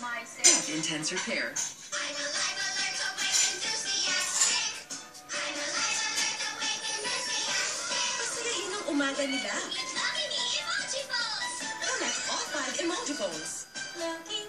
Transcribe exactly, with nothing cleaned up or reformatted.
F Intense Repair. I'm alive, alert, awake, enthusiastic. I'm alive, alert, awake, enthusiastic. Pasayahin ang umaga nila. With Lucky Me Emoji Balls. Collect all five emoji balls. Lucky